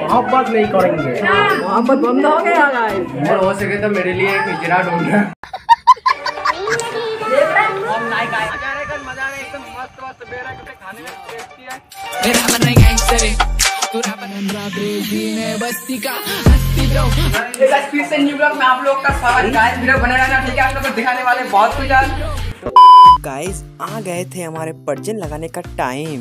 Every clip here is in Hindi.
मोहब्बत नहीं करेंगे। मोहब्बत बंद हो गया गाइस। और हो सके तो मेरे लिए एक हिजरा ढूंढना। फिर से न्यू ब्लॉग में आप लोग का स्वागत। गाइस वीडियो बने रहना, ठीक है। आप लोग को दिखाने वाले बहुत कुछ आज। गाइस आ गए थे हमारे पर्जन लगाने का टाइम।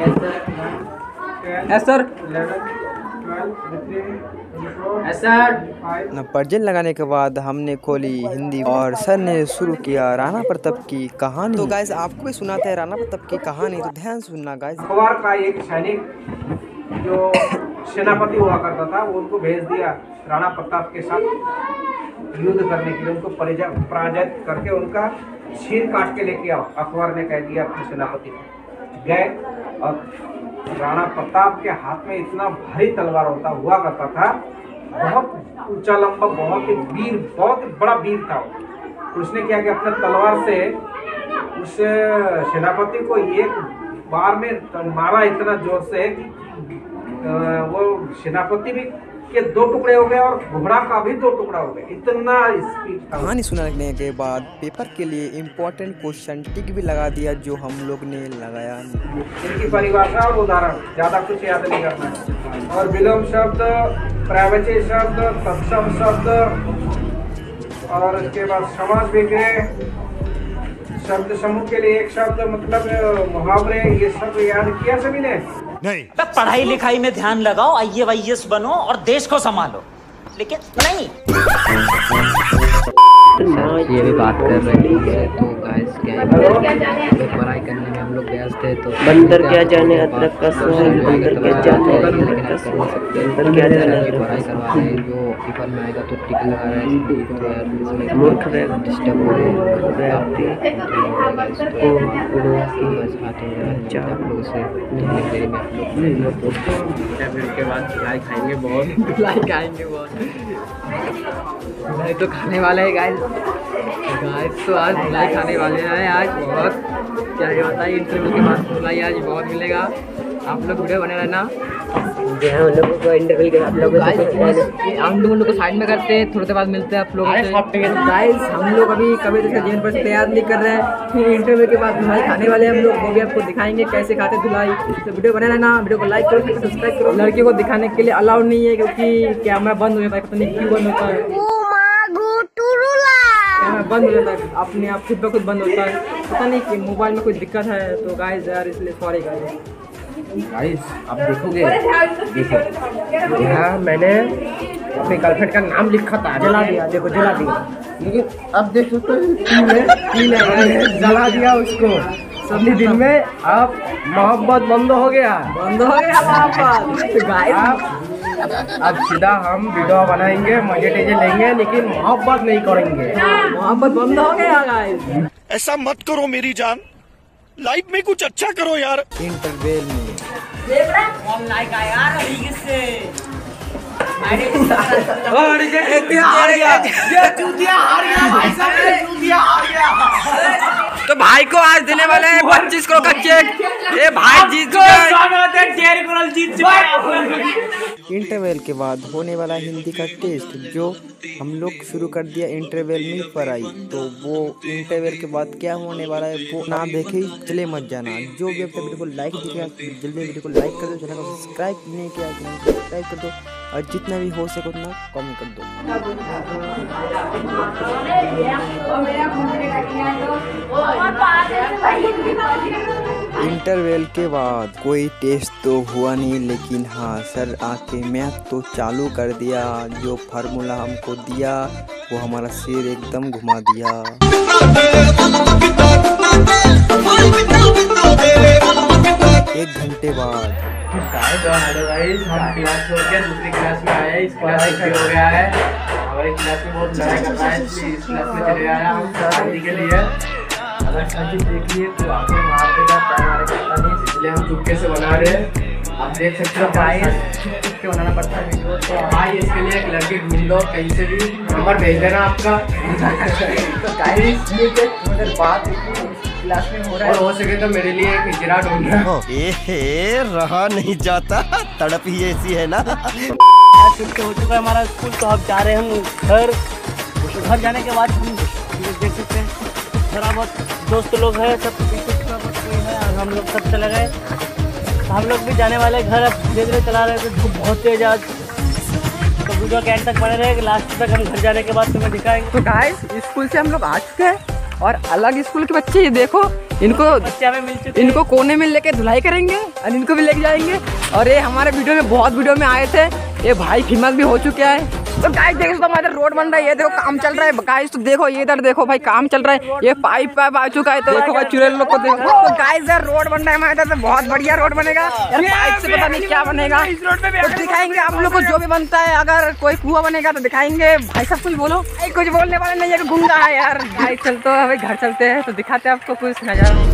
न पर्जन लगाने के बाद हमने खोली हिंदी और सर ने शुरू किया राणा प्रताप की कहानी। तो गाइस आपको भी सुनाते हैं राणा प्रताप की कहानी, तो ध्यान सुनना गाइस। अखबार का एक सैनिक जो सेनापति हुआ करता था, वो उनको भेज दिया राणा प्रताप के साथ युद्ध करने के लिए। उनको पराजित करके उनका सिर काट के लेके आओ, अखबार ने कह दिया अपने सेनापति को। गए और राणा प्रताप के हाथ में इतना भारी तलवार हुआ करता था, बहुत ऊंचा लंबा, बहुत ही वीर, बहुत बड़ा वीर था वो। तो उसने क्या कि अपने तलवार से उस सेनापति को एक बार में मारा इतना जोर से कि वो सेनापति भी के 2 टुकड़े हो गए और घोड़ा का भी 2 टुकड़ा हो गया। इतना स्पीड था। कहानी सुनाने के बाद पेपर के लिए इम्पोर्टेंट क्वेश्चन टिक भी लगा दिया, जो हम लोग ने लगाया। इनकी परिभाषा और उदाहरण ज्यादा कुछ याद नहीं करना है। और विलोम शब्द, पर्यायवाची शब्द, तत्सम शब्द और उसके बाद समास विग्रह, शब्द समूह के लिए एक शब्द, मतलब मुहावरे, ये सब याद किया सभी ने? नहीं। पढ़ाई लिखाई में ध्यान लगाओ, IAS बनो और देश को संभालो, लेकिन नहीं। ये भी बात कर रहे हैं। तो गाइस क्या पढ़ाई करने में हम लोग व्यस्त थे, तो बंदर क्या जाने अदरक का स्वाद, बंदर क्या जाने अदरक का स्वाद, बंदर क्या जाने पढ़ाई करवा रहे हैं। जो पेपर में आएगा तो टिक लगा रहा है, तो यार मूर्ख व्यक्ति डिस्टर्ब हो रहे हैं। आप लोग से देरी में आप लोग के बाद धुलाई खाएंगे बहुत। धुलाई खाएंगे बहुत, धुलाई तो खाने वाले हैं गाइस। तो आज धुलाई खाने वाले हैं आज बहुत। क्या ये बताइए, इंटरव्यू के बाद धुलाई आज बहुत मिलेगा। आप लोग वीडियो बने रहना। हम लोगों को इंटरव्यू के आप लोगों हम लोग को साइड में करते हैं, थोड़ी देर बाद मिलते हैं आप लोगों से। गाइस हम लोग अभी कभी जैसे जीवन पर तैयार नहीं कर रहे हैं, फिर इंटरव्यू के बाद धुलाई खाने वाले हैं हम लोग, वो भी आपको दिखाएंगे कैसे खाते धुलाई। तो वीडियो बने रहना, वीडियो को लाइक करो, सब्सक्राइब करो। लड़की को दिखाने के लिए अलाउड नहीं है, क्योंकि कैमरा बंद हो जाता है, पता नहीं क्यों बंद होता है। कैमरा बंद हो जाता है, अपने आप खुद ब खुद बंद होता है, पता नहीं कि मोबाइल में कोई दिक्कत है। तो गाइस यार इसलिए सॉरी गाइस। आप देखोगे, देखो यहाँ मैंने अपनी गर्लफ्रेंड का नाम लिखा था, जला दिया, देखो जला दिया। लेकिन अब देख सकते हो जला दिया उसको अपने दिल में। अब मोहब्बत बंद हो गया, मोहब्बत। अब सीधा हम वीडियो बनाएंगे, मजे टेजे लेंगे, लेकिन मोहब्बत नहीं करेंगे। मोहब्बत बंद हो गया गाइस। ऐसा मत करो मेरी जान, लाइफ में कुछ अच्छा करो यार। इंटरवेल में तो भाई को आज देने वाले हैं 25 करोड़ का चेक। ये भाई जीत इंटरवेल के बाद होने वाला हिंदी का टेस्ट, जो हम लोग शुरू कर दिया इंटरवेल में पढ़ाई। तो वो इंटरवेल के बाद क्या होने वाला है वो ना देखे चले मत जाना। जो भी अब तक वीडियो को लाइक दिखेगा जल्दी वीडियो को लाइक कर दो, चैनल को सब्सक्राइब नहीं किया चैनल को सब्सक्राइब कर दो, और जितना भी हो सके उतना कमेंट कर दो। इंटरवेल के बाद कोई टेस्ट तो हुआ नहीं, लेकिन हाँ सर आके मैथ तो चालू कर दिया। जो फार्मूला हमको दिया वो हमारा सिर एकदम घुमा दिया। 1 घंटे बाद हम क्लास छोड़ के दूसरी क्लास में आए। इस क्लास में हो गया है, हमारी क्लास में बहुत लड़ाई कर रहा है, इसलिए इस क्लास में चले आया हम शादी के लिए। अगर शादी देखिए तो आपको मार देगा, पैर मारेगा नहीं, इसलिए हम चुपके से बना रहे हैं। आप देख सकते हो भाई, चुप के बनाना पड़ता है वीडियो। तो भाई इसके लिए एक लड़की ढूंढ लो, कहीं से भी नंबर भेज देना आपका। तो गाइस ये बात क्लास में हो रहा है। और हो सके तो मेरे लिए एक हिजरा ढूंढना। रहा नहीं जाता, तड़प ही ऐसी है ना। छुट्टी हो चुका है हमारा स्कूल, तो अब जा रहे हैं हम घर। घर जाने के बाद हम देख सकते हैं थोड़ा बहुत दोस्त लोग हैं, सब थोड़ा बहुत कोई है, और हम लोग सब चले गए। हम लोग भी जाने वाले घर। अब धीरे धीरे चला रहे थे, धूप बहुत तेज आज, तो वीडियो के एंड तक बने रहे। लास्ट तक हम घर जाने के बाद तुम्हें दिखाएंगे। तो गाइस स्कूल से हम लोग आ चुके हैं और अलग स्कूल के बच्चे ये देखो, इनको बच्चे हमें मिल चुके हैं। इनको कोने में लेके धुलाई करेंगे और इनको भी लेके जाएंगे। और ये हमारे वीडियो में बहुत वीडियो में आए थे, ये भाई फेमस भी हो चुके हैं। तो गाइस देखो तो हमारे रोड बन रहा है, ये देखो काम चल रहा है गाइस। तो देखो ये इधर देखो भाई काम चल रहा है, ये पाइप आ चुका है। तो देखो भाई चुड़ैल लोग को देखो। तो गाइस यार रोड बन रहा है हमारे इधर, से बहुत बढ़िया रोड बनेगा यार। पाइप से पता नहीं क्या बनेगा, तो दिखाएंगे आप लोग को जो भी बनता है। अगर कोई कुआं बनेगा तो दिखाएंगे। भाई सब कुछ बोलो, कुछ बोलने वाले नहीं है, गुंगा है यार। गाइस चलते हैं, घर चलते हैं तो दिखाते हैं आपको कुछ नजारा।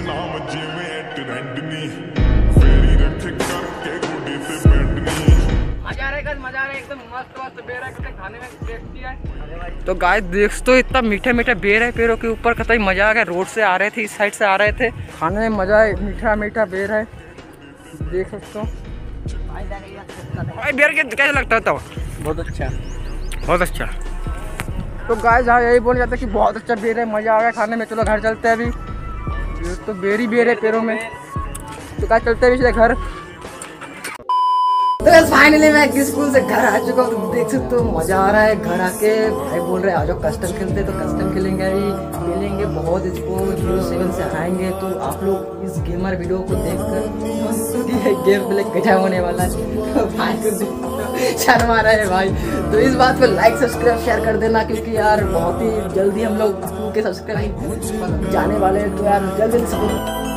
मजा आ रहा है एकदम मस्त बेर है, खाने में टेस्टी है। तो गाइस देख तो इतना मीठा मीठा बेर है पेड़ों के ऊपर, कतई मजा आ गया। रोड से आ रहे थे, इस साइड से आ रहे थे, खाने में मजा है। मीठा मीठा बेर है, देख सकते हो भाई। बेर कैसा लगता है? तो बहुत अच्छा, बहुत अच्छा। तो गाइस हाँ यही बोल जाता है कि बहुत अच्छा बेर है, मजा आ गया खाने में। चलो घर चलते हैं अभी, ये तो बेर ही बेर है पेड़ों में। तो गाइस चलते हैं इसलिए घर। तो फाइनली मैं स्कूल से घर आ चुका हूँ। तो देख सकते हो मजा आ रहा है घर आके। भाई बोल रहे हैं आज कस्टम खेलते, तो कस्टम खेलेंगे अभी, खेलेंगे बहुत। इसको 07 से हराएंगे। तो आप लोग इस गेमर वीडियो को देखकर गेम प्ले गजब होने वाला है। तो भाई को शर्म आ रहा है भाई। तो इस बात पे लाइक सब्सक्राइब शेयर कर देना, क्योंकि यार बहुत ही जल्दी हम लोग के सब्सक्राइब जाने वाले हैं। तो यार जल्दी